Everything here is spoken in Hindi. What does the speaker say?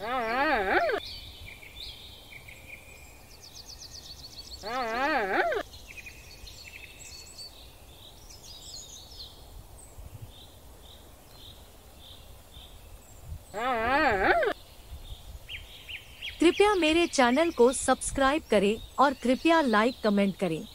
कृपया मेरे चैनल को सब्सक्राइब करें और कृपया लाइक कमेंट करें।